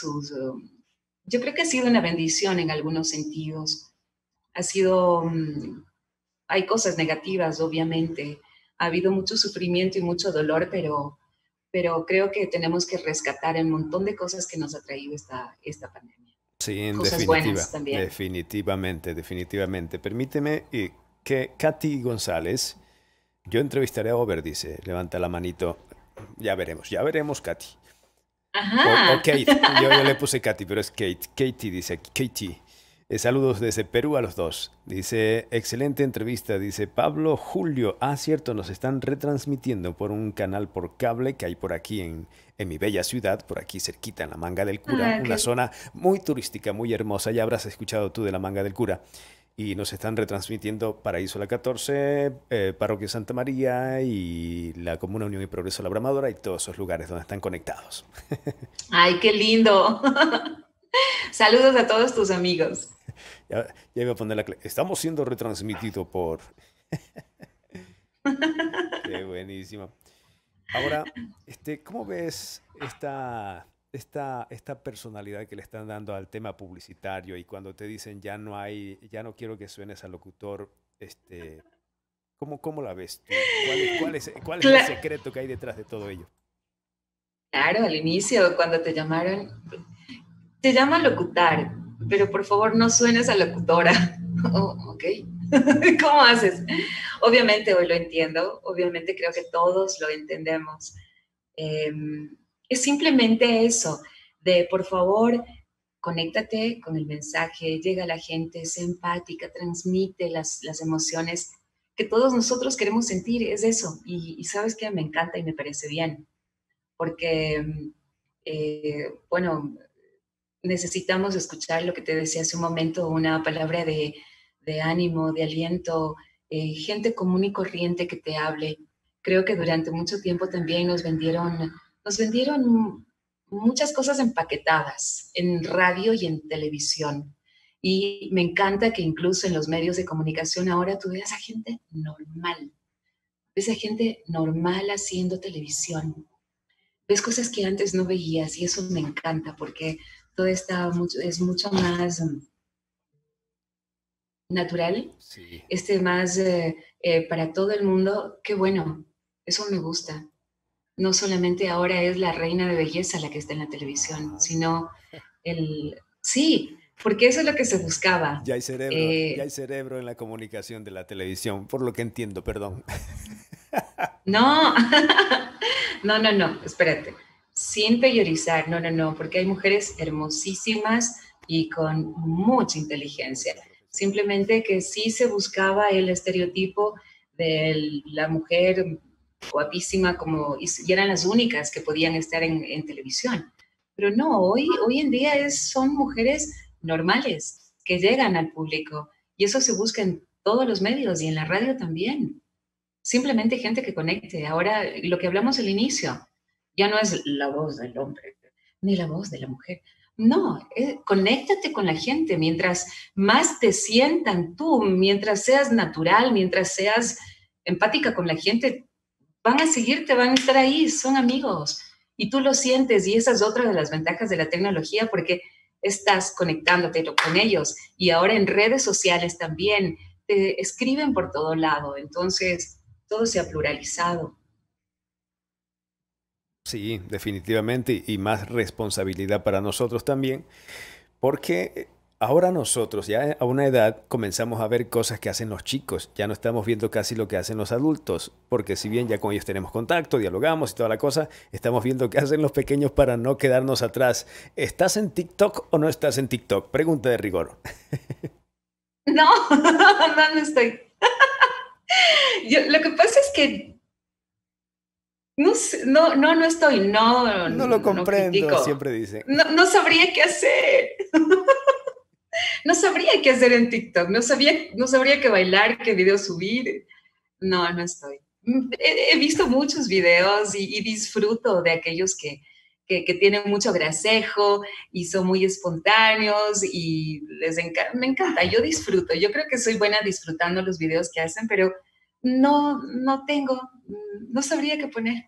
yo creo que ha sido una bendición en algunos sentidos. Ha sido, hay cosas negativas, obviamente. Ha habido mucho sufrimiento y mucho dolor, pero creo que tenemos que rescatar un montón de cosas que nos ha traído esta pandemia. Sí, en Cosas definitiva, buenas también. definitivamente, definitivamente. Permíteme que Katy González, yo entrevistaré a Over, dice, levanta la manito. Ya veremos, Katy. O Ajá. Kate, yo le puse Katy, pero es Kate. Katie dice aquí, Katie. Saludos desde Perú a los dos. Dice, excelente entrevista. Dice Pablo Julio. Ah, cierto, nos están retransmitiendo por un canal por cable que hay por aquí en mi bella ciudad, por aquí cerquita en la Manga del Cura, Ah, una zona muy turística, muy hermosa. Ya habrás escuchado tú de la Manga del Cura. Y nos están retransmitiendo Paraíso La 14, Parroquia Santa María y la Comuna Unión y Progreso La Bramadora y todos esos lugares donde están conectados. ay, qué lindo. Saludos a todos tus amigos. Ya iba a poner estamos siendo retransmitidos por... Qué buenísimo. Ahora, ¿cómo ves esta personalidad que le están dando al tema publicitario y cuando te dicen ya no quiero que suenes al locutor, ¿cómo la ves tú? ¿Cuál es el Cla- secreto que hay detrás de todo ello? Claro, al inicio, cuando te llamaron, te llama a locutar, pero por favor no suenes a locutora. Oh, ok. ¿Cómo haces? Obviamente hoy lo entiendo, obviamente creo que todos lo entendemos. Eh, es simplemente eso, de por favor, conéctate con el mensaje, llega a la gente, sé empática, transmite las emociones que todos nosotros queremos sentir, es eso. Y sabes que me encanta y me parece bien, porque, bueno, necesitamos escuchar lo que te decía hace un momento, una palabra de ánimo, de aliento, gente común y corriente que te hable. Creo que durante mucho tiempo también nos vendieron muchas cosas empaquetadas en radio y en televisión. Y me encanta que incluso en los medios de comunicación ahora tú veas a gente normal, ves a gente normal haciendo televisión, ves cosas que antes no veías y eso me encanta porque todo es mucho más natural, Sí. más para todo el mundo. Qué bueno, eso me gusta. No solamente ahora es la reina de belleza la que está en la televisión, Ajá. sino sí, porque eso es lo que se buscaba. Ya hay cerebro en la comunicación de la televisión, por lo que entiendo, perdón. No, no, espérate. Sin peyorizar, no, porque hay mujeres hermosísimas y con mucha inteligencia. Muchas profesionales. Simplemente que sí se buscaba el estereotipo de la mujer guapísima y eran las únicas que podían estar en televisión. Pero no, hoy en día son mujeres normales que llegan al público y eso se busca en todos los medios y en la radio también. Simplemente gente que conecte. Ahora, lo que hablamos al inicio, ya no es la voz del hombre, ni la voz de la mujer. No, conéctate con la gente. Mientras más te sientan tú, mientras seas natural, mientras seas empática con la gente, van a seguirte, van a estar ahí, son amigos. Y tú lo sientes, y esa es otra de las ventajas de la tecnología, porque estás conectándote con ellos. Y ahora en redes sociales también te escriben por todo lado. Entonces, todo se ha pluralizado. Sí, definitivamente, y más responsabilidad para nosotros también, porque ahora nosotros ya a una edad comenzamos a ver cosas que hacen los chicos, ya no estamos viendo casi lo que hacen los adultos, porque si bien ya con ellos tenemos contacto, dialogamos y toda la cosa, estamos viendo qué hacen los pequeños para no quedarnos atrás. ¿Estás en TikTok o no estás en TikTok? Pregunta de rigor. No, no estoy. Lo que pasa es que no, no estoy, No lo no comprendo, critico. siempre dicen. No sabría qué hacer. No sabría qué hacer en TikTok. No sabría qué bailar, qué video subir. No estoy. He visto muchos videos y disfruto de aquellos que tienen mucho gracejo y son muy espontáneos y me encanta. Yo disfruto. Yo creo que soy buena disfrutando los videos que hacen, pero no sabría qué poner.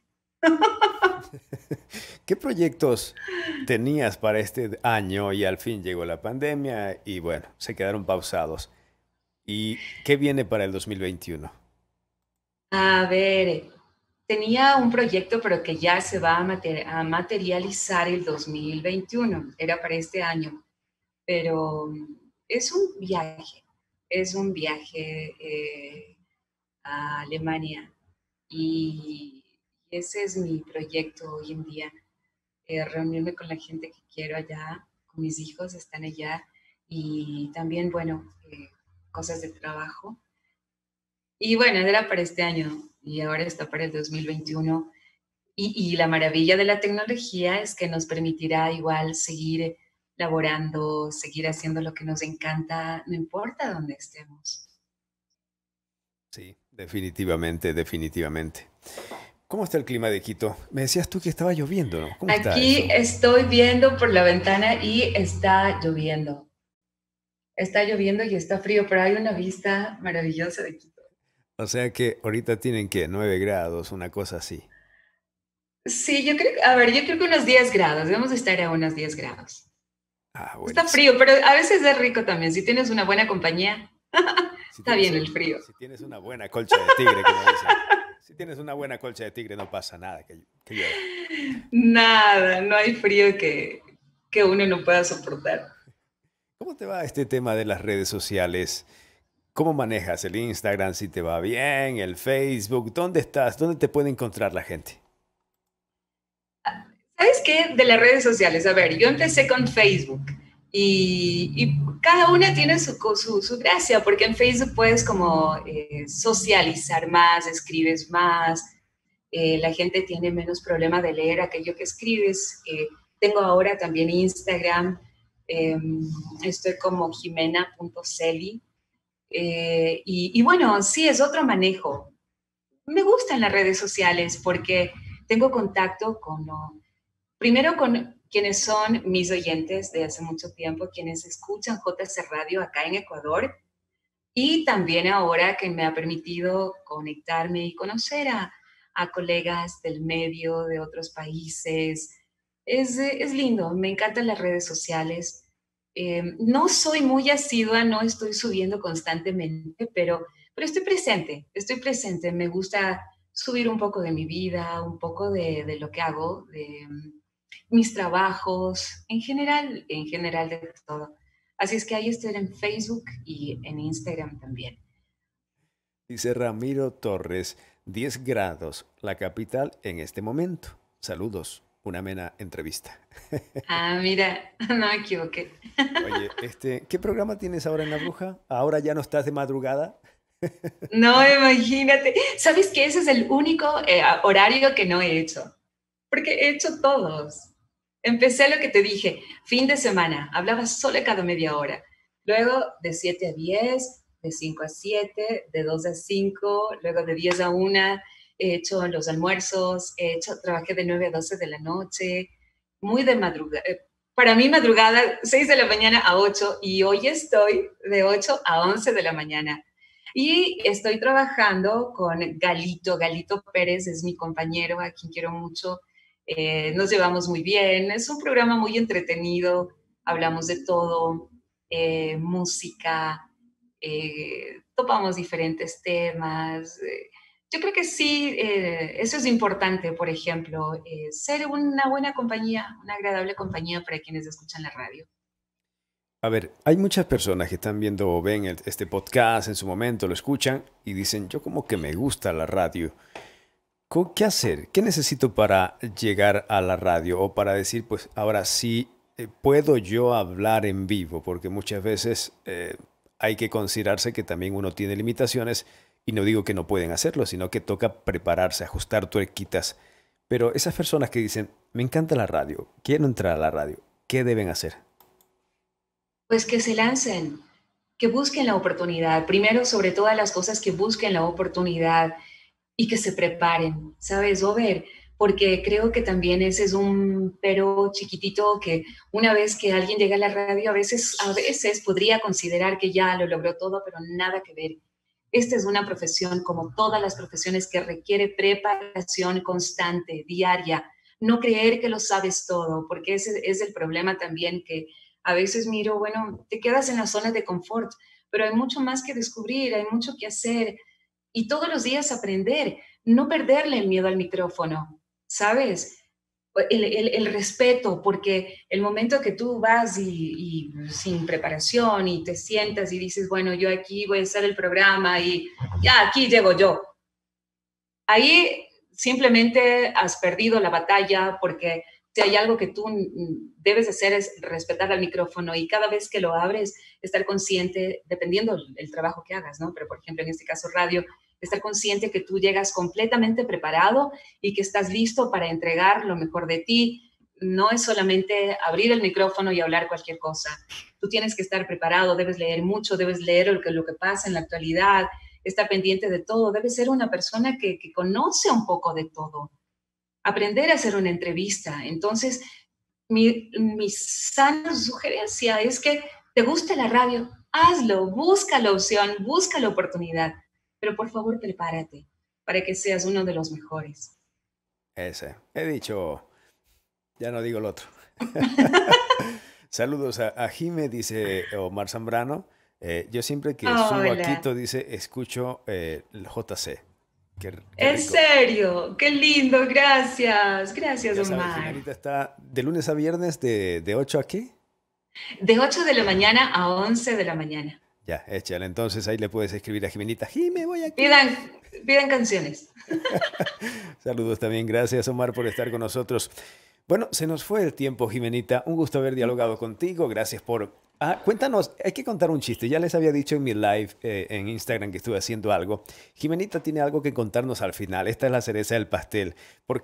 ¿Qué proyectos tenías para este año y al fin llegó la pandemia y bueno, se quedaron pausados? ¿Y qué viene para el 2021? A ver, tenía un proyecto, pero que ya se va a materializar el 2021. Era para este año, pero es un viaje a Alemania y ese es mi proyecto hoy en día, reunirme con la gente que quiero allá, con mis hijos están allá y también, bueno, cosas de trabajo. Y bueno, era para este año y ahora está para el 2021. Y la maravilla de la tecnología es que nos permitirá igual seguir laborando, seguir haciendo lo que nos encanta, no importa dónde estemos. Sí, definitivamente, definitivamente. ¿Cómo está el clima de Quito? Me decías tú que estaba lloviendo, ¿no? ¿Cómo está Aquí eso? estoy viendo por la ventana y está lloviendo. Está lloviendo y está frío, pero hay una vista maravillosa de Quito. O sea que ahorita tienen que 9 grados, una cosa así. Sí, yo creo que unos 10 grados, debemos estar a unos 10 grados. Ah, Está buenísimo. frío, pero a veces es rico también. Si tienes una buena compañía, Si está tienes, bien el frío. si tienes una buena colcha de tigre, como dicen. Si tienes una buena colcha de tigre, no pasa nada que llueva. Nada, no hay frío que uno no pueda soportar. ¿Cómo te va este tema de las redes sociales? ¿Cómo manejas el Instagram? Si te va bien, el Facebook, ¿dónde estás? ¿Dónde te puede encontrar la gente? ¿Sabes qué? De las redes sociales. A ver, yo empecé con Facebook y cada una tiene su gracia, porque en Facebook puedes como socializar más, escribes más, la gente tiene menos problema de leer aquello que escribes. Tengo ahora también Instagram, Eh, Estoy como jimena.celi. Y bueno, sí, es otro manejo. Me gustan las redes sociales porque tengo contacto con, primero con quienes son mis oyentes de hace mucho tiempo, quienes escuchan JC Radio acá en Ecuador, y también ahora que me ha permitido conectarme y conocer a colegas del medio, de otros países. Es lindo, me encantan las redes sociales. No soy muy asidua, no estoy subiendo constantemente, pero estoy presente. Me gusta subir un poco de mi vida, un poco de lo que hago, de mis trabajos, en general de todo. Así es que ahí estoy en Facebook y en Instagram también. Dice Ramiro Torres, 10 grados, la capital en este momento. Saludos, una amena entrevista. Ah, mira, no me equivoqué. Oye, ¿qué programa tienes ahora en La Bruja? ¿Ahora ya no estás de madrugada? No, imagínate. ¿Sabes que ese es el único horario que no he hecho? Porque he hecho todos. Empecé lo que te dije, fin de semana, hablaba solo cada media hora. Luego de 7 a 10, de 5 a 7, de 2 a 5, luego de 10 a 1, he hecho los almuerzos, trabajé de 9 a 12 de la noche, muy de madrugada. Para mí madrugada, 6 de la mañana a 8, y hoy estoy de 8 a 11 de la mañana. Y estoy trabajando con Galito. Galito Pérez es mi compañero, a quien quiero mucho. Nos llevamos muy bien. Es un programa muy entretenido. Hablamos de todo, música, topamos diferentes temas. Yo creo que sí, eso es importante, por ejemplo, ser una buena compañía, una agradable compañía para quienes escuchan la radio. A ver, hay muchas personas que están viendo o ven este podcast en su momento, lo escuchan y dicen, yo como que me gusta la radio. ¿Qué hacer? ¿Qué necesito para llegar a la radio? O para decir, pues ahora sí puedo yo hablar en vivo, porque muchas veces hay que considerarse que también uno tiene limitaciones y no digo que no pueden hacerlo, sino que toca prepararse, ajustar tuerquitas. Pero esas personas que dicen, me encanta la radio, quiero entrar a la radio, ¿qué deben hacer? Pues que se lancen, que busquen la oportunidad. Primero, sobre todas las cosas, que busquen la oportunidad y que se preparen, ¿sabes, Over? Porque creo que también ese es un pero chiquitito que una vez que alguien llega a la radio, a veces podría considerar que ya lo logró todo, pero nada que ver. Esta es una profesión como todas las profesiones que requiere preparación constante, diaria. No creer que lo sabes todo, porque ese es el problema también que a veces miro, bueno, te quedas en la zona de confort, pero hay mucho más que descubrir, hay mucho que hacer y todos los días aprender, no perderle el miedo al micrófono, ¿sabes? El respeto, porque el momento que tú vas y sin preparación y te sientas y dices, bueno, yo aquí voy a hacer el programa y ya aquí llego yo, ahí simplemente has perdido la batalla porque si hay algo que tú debes hacer es respetar al micrófono y cada vez que lo abres, estar consciente, dependiendo el trabajo que hagas, ¿no? Pero, por ejemplo, en este caso radio, estar consciente que tú llegas completamente preparado y que estás listo para entregar lo mejor de ti. No es solamente abrir el micrófono y hablar cualquier cosa. Tú tienes que estar preparado, debes leer mucho, debes leer lo que pasa en la actualidad, estar pendiente de todo. Debes ser una persona que conoce un poco de todo, aprender a hacer una entrevista. Entonces, mi sana sugerencia es que te guste la radio, hazlo, busca la opción, busca la oportunidad, pero por favor prepárate para que seas uno de los mejores. Ese. He dicho, ya no digo el otro. Saludos a Jime, dice Omar Zambrano. Yo siempre que subo a Hola. Quito, dice, escucho el JC. Qué ¿En rico. serio? Qué lindo, gracias. Gracias, Ya sabes, Omar. Jimenita está de lunes a viernes de 8 a qué. De 8 de la mañana a 11 de la mañana. Ya, échale. Entonces ahí le puedes escribir a Jimenita. Jime, voy aquí. Pidan canciones. Saludos también. Gracias, Omar, por estar con nosotros. Bueno, se nos fue el tiempo, Jimenita. Un gusto haber dialogado contigo. Gracias por... cuéntanos, hay que contar un chiste. Ya les había dicho en mi live en Instagram que estuve haciendo algo. Jimenita tiene algo que contarnos al final. Esta es la cereza del pastel. Porque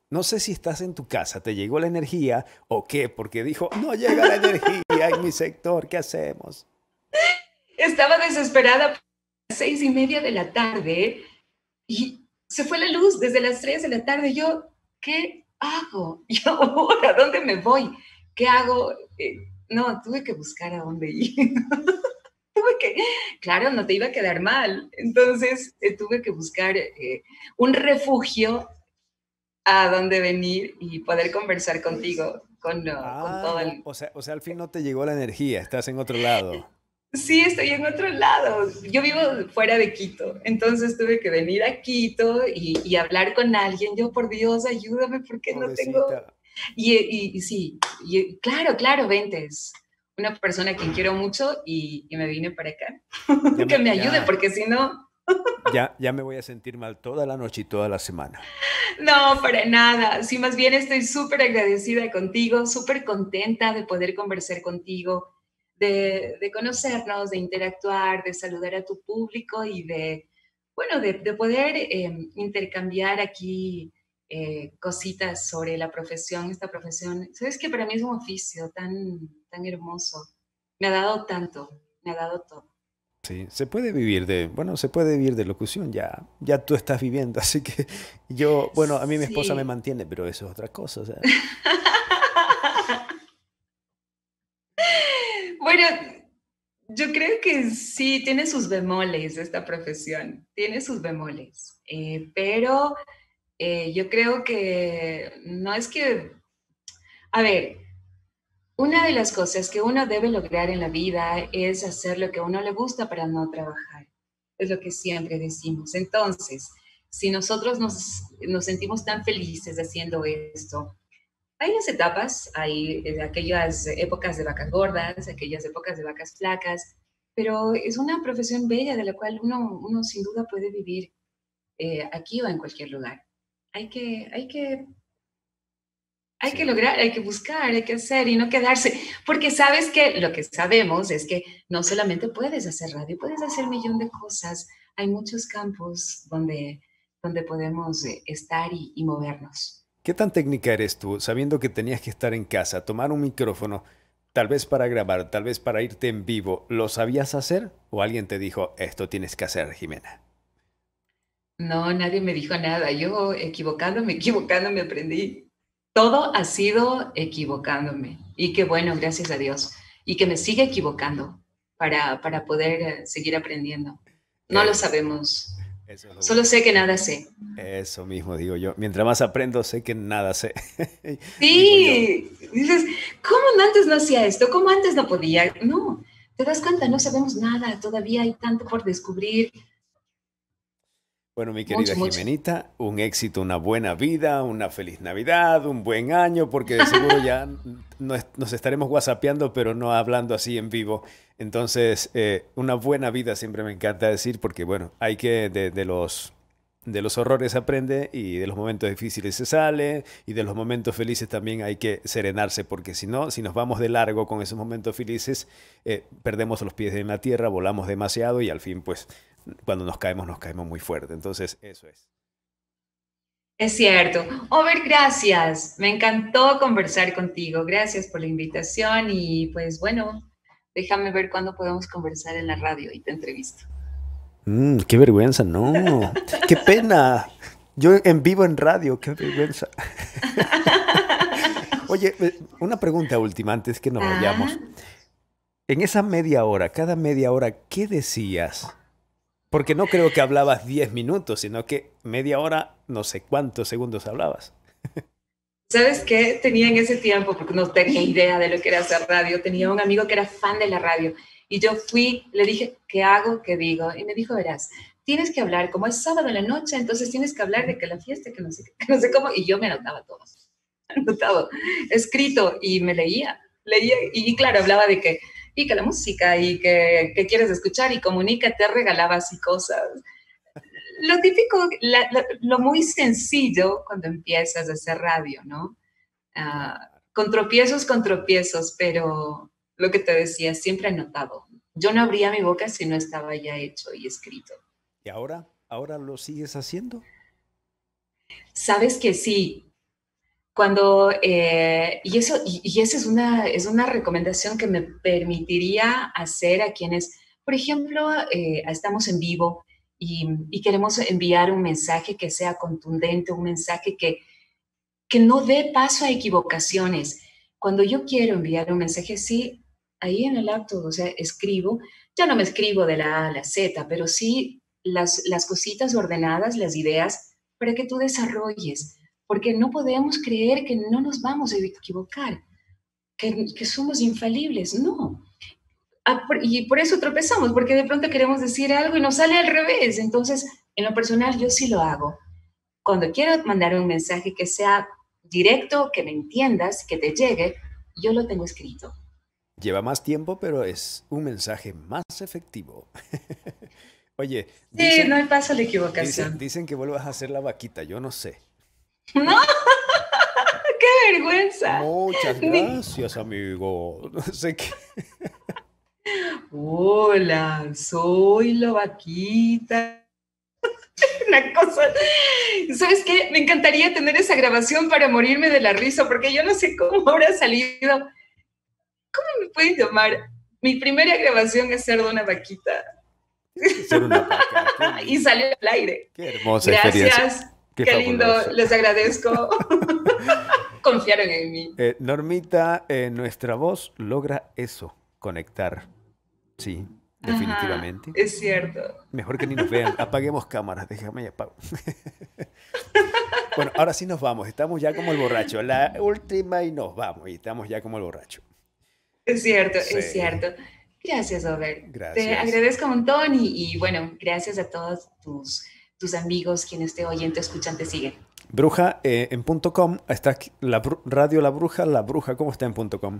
No sé si estás en tu casa, te llegó la energía o qué, porque dijo, no llega la energía en mi sector, ¿qué hacemos? Estaba desesperada por las 6:30 de la tarde y se fue la luz desde las 3 de la tarde. Yo, ¿qué hago? Yo, ¿ahora dónde me voy? ¿Qué hago? No, tuve que buscar a dónde ir. Tuve que, claro, no te iba a quedar mal. Entonces tuve que buscar un refugio a dónde venir y poder conversar contigo con Ah, todo no, el... o sea, al fin no te llegó la energía, estás en otro lado. Sí, estoy en otro lado. Yo vivo fuera de Quito, entonces tuve que venir a Quito y hablar con alguien. Yo, por Dios, ayúdame porque no tengo... Pobrecita. Y sí, claro, claro, vente. Es una persona a quien quiero mucho y me vine para acá. Ya Que me, me ayude ya, porque si no... ya me voy a sentir mal toda la noche y toda la semana. No, para nada. Sí, más bien estoy súper agradecida contigo, súper contenta de poder conversar contigo, de conocernos, de interactuar, de saludar a tu público y de, bueno, de poder intercambiar aquí cositas sobre la profesión, esta profesión. Sabes que para mí es un oficio tan hermoso. Me ha dado tanto, me ha dado todo. Sí, se puede vivir bueno, se puede vivir de locución, ya tú estás viviendo, así que yo, bueno, a mí mi esposa me Sí. mantiene, pero eso es otra cosa, o sea, Bueno, yo creo que sí, tiene sus bemoles esta profesión, tiene sus bemoles, pero yo creo que no es que, a ver, una de las cosas que uno debe lograr en la vida es hacer lo que a uno le gusta para no trabajar, es lo que siempre decimos. Entonces, si nosotros nos sentimos tan felices haciendo esto, hay las etapas, hay aquellas épocas de vacas gordas, aquellas épocas de vacas flacas, pero es una profesión bella de la cual uno sin duda puede vivir aquí o en cualquier lugar. Hay que, hay que, hay que sí. lograr, hay que buscar, hay que hacer y no quedarse, porque sabes que lo que sabemos es que no solamente puedes hacer radio, puedes hacer un millón de cosas. Hay muchos campos donde podemos estar y movernos. ¿Qué tan técnica eres tú, sabiendo que tenías que estar en casa, tomar un micrófono, tal vez para grabar, tal vez para irte en vivo, ¿lo sabías hacer? ¿O alguien te dijo, esto tienes que hacer, Jimena? No, nadie me dijo nada. Yo equivocándome aprendí. Todo ha sido equivocándome. Y qué bueno, gracias a Dios. Y que me siga equivocando para poder seguir aprendiendo. No lo Eso, sabemos. eso es lo Solo bueno. sé que nada sé. Eso mismo digo yo. Mientras más aprendo, sé que nada sé. Digo yo. Sí, dices, ¿cómo antes no hacía esto? ¿Cómo antes no podía? No, te das cuenta, no sabemos nada. Todavía hay tanto por descubrir. Bueno, mi querida Mucho, mucho. Jimenita, un éxito, una buena vida, una feliz Navidad, un buen año, porque de seguro ya nos estaremos whatsappeando, pero no hablando así en vivo. Entonces, una buena vida siempre me encanta decir, porque bueno, hay que de los horrores aprende y de los momentos difíciles se sale y de los momentos felices también hay que serenarse, porque si no, si nos vamos de largo con esos momentos felices, perdemos los pies en la tierra, volamos demasiado y al fin, pues cuando nos caemos muy fuerte. Entonces, eso es. Es cierto. Over, gracias. Me encantó conversar contigo. Gracias por la invitación y pues bueno, déjame ver cuándo podemos conversar en la radio y te entrevisto. Qué vergüenza, no. Qué pena. Yo en vivo en radio, qué vergüenza. Oye, una pregunta última antes que nos Ah, vayamos. En esa media hora, cada media hora, ¿qué decías? Porque no creo que hablabas 10 minutos, sino que media hora, no sé cuántos segundos hablabas. ¿sabes qué? Tenía en ese tiempo, porque no tenía idea de lo que era hacer radio, tenía un amigo que era fan de la radio y yo fui, le dije, ¿qué hago? ¿Qué digo? Y me dijo, verás, tienes que hablar, como es sábado en la noche, entonces tienes que hablar de que la fiesta, que no sé, que no sé cómo, y yo me anotaba todo, anotado, escrito, y me leía, y claro, hablaba de que, y que la música, y que quieres escuchar, y comunícate, regalaba así cosas, lo típico, lo muy sencillo cuando empiezas a hacer radio, ¿no? Claro. Con tropiezos, pero lo que te decía, siempre anotado. Yo no abría mi boca si no estaba ya hecho y escrito. ¿Y ahora? ¿Ahora lo sigues haciendo? Sabes que sí, Y esa es una recomendación que me permitiría hacer a quienes, por ejemplo, estamos en vivo y queremos enviar un mensaje que sea contundente, un mensaje que no dé paso a equivocaciones. Cuando yo quiero enviar un mensaje así, ahí en el acto, o sea, escribo, ya no me escribo de la A a la Z, pero sí las cositas ordenadas, las ideas, para que tú desarrolles, porque no podemos creer que no nos vamos a equivocar, que somos infalibles, no. Y por eso tropezamos, porque de pronto queremos decir algo y nos sale al revés. Entonces, en lo personal, yo sí lo hago. Cuando quiero mandar un mensaje que sea directo, que me entiendas, que te llegue, yo lo tengo escrito. Lleva más tiempo, pero es un mensaje más efectivo. Oye, Sí, no dicen, hay paso a la equivocación. dicen que vuelvas a hacer la vaquita, yo no sé. ¡No! ¡Qué vergüenza! Muchas Ni- gracias, amigo. No sé qué. Hola, soy la vaquita. Una cosa. ¿Sabes qué? Me encantaría tener esa grabación para morirme de la risa, porque yo no sé cómo habrá salido. ¿Cómo me pueden llamar? Mi primera grabación es ser de una vaquita. Tienes que ser una vaca. Qué Y lindo. salió al aire. Qué hermosa experiencia. Gracias. Qué Qué lindo. fabuloso. Les agradezco. Confiaron en mí. Normita, nuestra voz logra eso, conectar. Sí, Ajá, definitivamente. es cierto. Mejor que ni nos vean. Apaguemos cámaras, déjame y apago. Bueno, ahora sí nos vamos. Estamos ya como el borracho. La última y nos vamos. Y estamos ya como el borracho. Es cierto, Sí, es cierto. Gracias, Robert. Te gracias. agradezco un montón y bueno, gracias a todos tus amigos, quienes te oyen, te escuchan, te siguen. Bruja, en .com está aquí, Radio La Bruja, ¿cómo está en .com?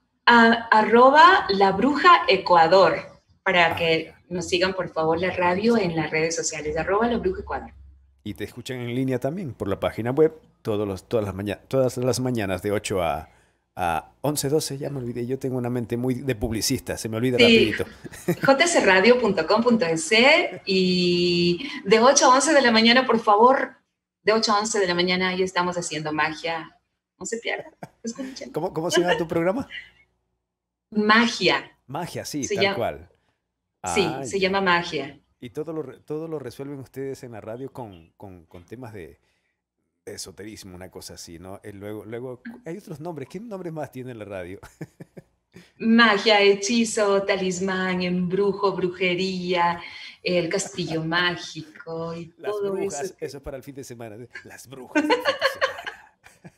@ La Bruja Ecuador, para Ah, que ya. nos sigan, por favor, la radio en las redes sociales, @ La Bruja Ecuador. Y te escuchan en línea también por la página web todas las mañanas de 8 a 11, 12, ya me olvidé. Yo tengo una mente muy de publicista, se me olvida Sí, rapidito. jcradio.com.es y de 8 a 11 de la mañana, por favor, de 8 a 11 de la mañana, ahí estamos haciendo magia. No se pierdan, escuchen. ¿Cómo se llama tu programa? Magia, Magia, sí, se tal llama, cual. sí, Ah, se ya. llama magia. Y todo lo resuelven ustedes en la radio con temas de esoterismo, una cosa así, ¿no? Luego, hay otros nombres. ¿Qué nombres más tiene la radio? Magia, hechizo, talismán, embrujo, brujería, el castillo mágico y Las todo eso brujas, que... eso es para el fin de semana. Las brujas del fin de semana.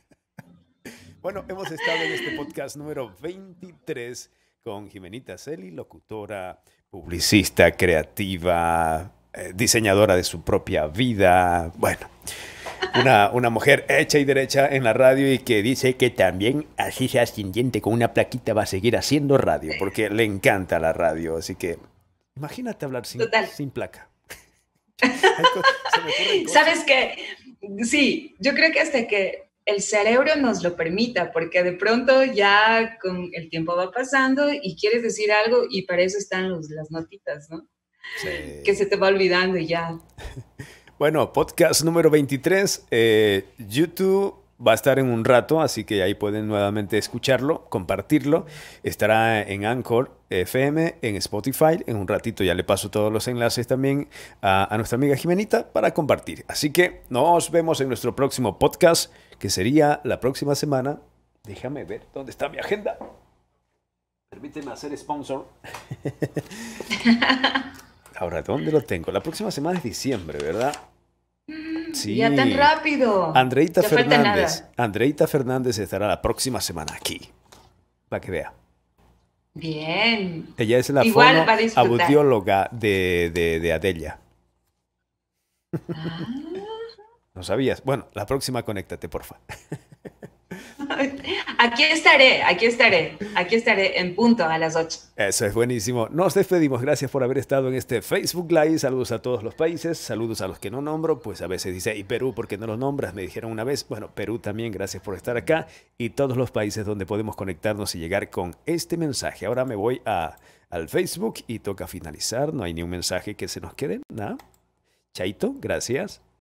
Bueno, hemos estado en este podcast número 23 con Jimenita Celi, locutora, publicista, creativa, diseñadora de su propia vida. Bueno, una mujer hecha y derecha en la radio y que dice que también, así sea ascendiente con una plaquita, va a seguir haciendo radio porque le encanta la radio. Así que imagínate hablar Total. sin placa. Se me ocurren cosas. ¿Sabes qué? Sí, yo creo que hasta que el cerebro nos lo permita, porque de pronto ya con el tiempo va pasando y quieres decir algo y para eso están las notitas, ¿no? Que Sí. se te va olvidando y ya. Bueno, podcast número 23. YouTube va a estar en un rato, así que ahí pueden nuevamente escucharlo, compartirlo. Estará en Anchor FM, en Spotify. En un ratito ya le paso todos los enlaces también a nuestra amiga Jimenita para compartir. Así que nos vemos en nuestro próximo podcast, que sería la próxima semana. Déjame ver dónde está mi agenda. Permíteme hacer sponsor. Ahora, ¿dónde lo tengo? La próxima semana es diciembre, ¿verdad? Sí. Ya tan rápido. Andreita Ya falta Fernández. nada. Andreita Fernández estará la próxima semana aquí. Para que vea. Bien. Ella es la Igual va a disfrutar. fonoaudióloga de Adella. Ah. ¿No sabías? Bueno, la próxima conéctate, porfa. Aquí estaré en punto a las 8. Eso es buenísimo. Nos despedimos. Gracias por haber estado en este Facebook Live. Saludos a todos los países. Saludos a los que no nombro. Pues a veces dice, ¿y Perú por qué no los nombras? Me dijeron una vez. Bueno, Perú también. Gracias por estar acá. Y todos los países donde podemos conectarnos y llegar con este mensaje. Ahora me voy al Facebook y toca finalizar. No hay ni un mensaje que se nos quede. Nada. Chaito, gracias.